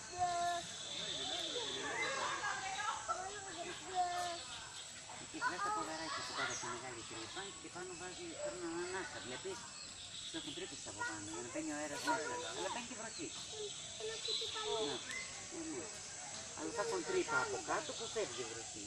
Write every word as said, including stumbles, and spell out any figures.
Εκεί βγάζει τα ποδαράκια που κάτω στη μεγάλη τρύπα και πάνω βάζει, παίρνουν ανάσα, βλέπεις. Τους έχουν τρύπες από πάνω για να μπαίνει ο αέρας μέσα, αλλά μπαίνει και βροχή. Ναι, ναι. Αλλά θα έχουν τρύπα από κάτω που φεύγει η βροχή.